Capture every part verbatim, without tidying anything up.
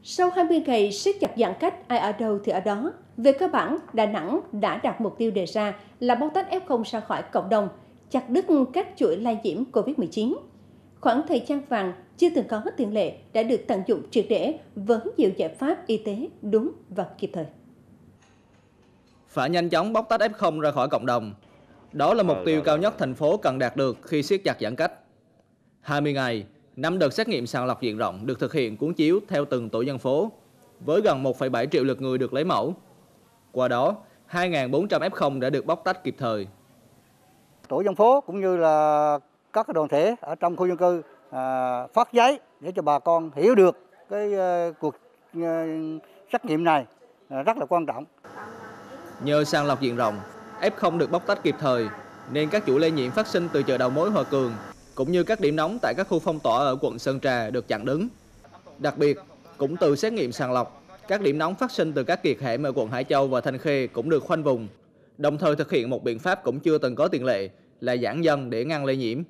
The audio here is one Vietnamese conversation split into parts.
Sau hai mươi ngày siết chặt giãn cách, ai ở đâu thì ở đó. Về cơ bản, Đà Nẵng đã đạt mục tiêu đề ra là bóc tách ép không ra khỏi cộng đồng, chặt đứt các chuỗi lây nhiễm Covid mười chín. Khoảng thời gian vàng chưa từng có tiền lệ đã được tận dụng triệt để với nhiều giải pháp y tế đúng và kịp thời. Phải nhanh chóng bóc tách ép không ra khỏi cộng đồng. Đó là mục tiêu cao nhất thành phố cần đạt được khi siết chặt giãn cách. hai mươi ngày, năm đợt xét nghiệm sàng lọc diện rộng được thực hiện cuốn chiếu theo từng tổ dân phố, với gần một phẩy bảy triệu lượt người được lấy mẫu. Qua đó, hai nghìn bốn trăm ép không đã được bóc tách kịp thời. Tổ dân phố cũng như là các đoàn thể ở trong khu dân cư à, phát giấy để cho bà con hiểu được cái uh, cuộc uh, xét nghiệm này uh, rất là quan trọng. Nhờ sàng lọc diện rộng, ép không được bóc tách kịp thời, nên các chuỗi lây nhiễm phát sinh từ chợ đầu mối Hòa Cường cũng như các điểm nóng tại các khu phong tỏa ở quận Sơn Trà được chặn đứng. Đặc biệt, cũng từ xét nghiệm sàng lọc, các điểm nóng phát sinh từ các kiệt hẻm ở quận Hải Châu và Thanh Khê cũng được khoanh vùng, đồng thời thực hiện một biện pháp cũng chưa từng có tiền lệ là giãn dân để ngăn lây nhiễm.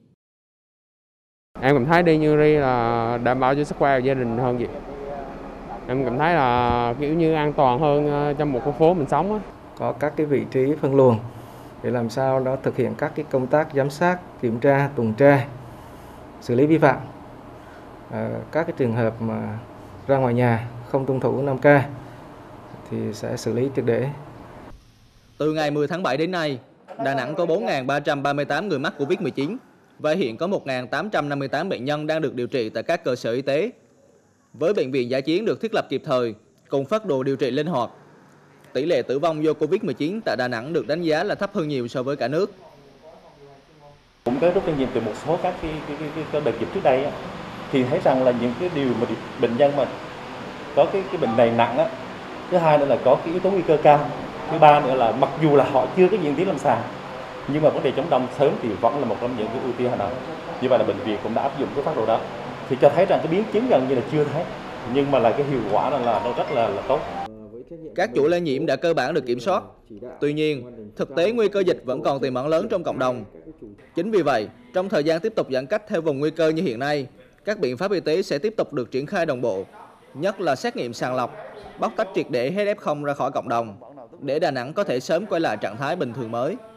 Em cảm thấy đi như đi là đảm bảo cho sức khỏe của gia đình hơn gì. Em cảm thấy là kiểu như an toàn hơn trong một khu phố mình sống á. Có các cái vị trí phân luồng để làm sao đó thực hiện các cái công tác giám sát, kiểm tra, tuần tra, xử lý vi phạm. À, các cái trường hợp mà ra ngoài nhà không tuân thủ năm K thì sẽ xử lý triệt để. Từ ngày mười tháng bảy đến nay, Đà Nẵng có bốn nghìn ba trăm ba mươi tám người mắc Covid mười chín và hiện có một nghìn tám trăm năm mươi tám bệnh nhân đang được điều trị tại các cơ sở y tế. Với bệnh viện dã chiến được thiết lập kịp thời, cùng phác đồ điều trị linh hoạt, tỷ lệ tử vong do Covid mười chín tại Đà Nẵng được đánh giá là thấp hơn nhiều so với cả nước. Cũng có rút kinh nghiệm từ một số các cái, cái, cái, cái đợt dịch trước đây á, thì thấy rằng là những cái điều mà bệnh nhân mà có cái cái bệnh này nặng á, thứ hai nữa là có cái yếu tố nguy cơ cao, thứ ba nữa là mặc dù là họ chưa có diễn tiến lâm sàng nhưng mà vấn đề chống đông sớm thì vẫn là một trong những cái ưu tiên hàng đầu. Như vậy là bệnh viện cũng đã áp dụng cái phác đồ đó, thì cho thấy rằng cái biến chứng gần như là chưa thấy, nhưng mà là cái hiệu quả là, là nó rất là, là tốt. Các chuỗi lây nhiễm đã cơ bản được kiểm soát. Tuy nhiên, thực tế nguy cơ dịch vẫn còn tiềm ẩn lớn trong cộng đồng. Chính vì vậy, trong thời gian tiếp tục giãn cách theo vùng nguy cơ như hiện nay, các biện pháp y tế sẽ tiếp tục được triển khai đồng bộ, nhất là xét nghiệm sàng lọc, bóc tách triệt để hết ép không ra khỏi cộng đồng, để Đà Nẵng có thể sớm quay lại trạng thái bình thường mới.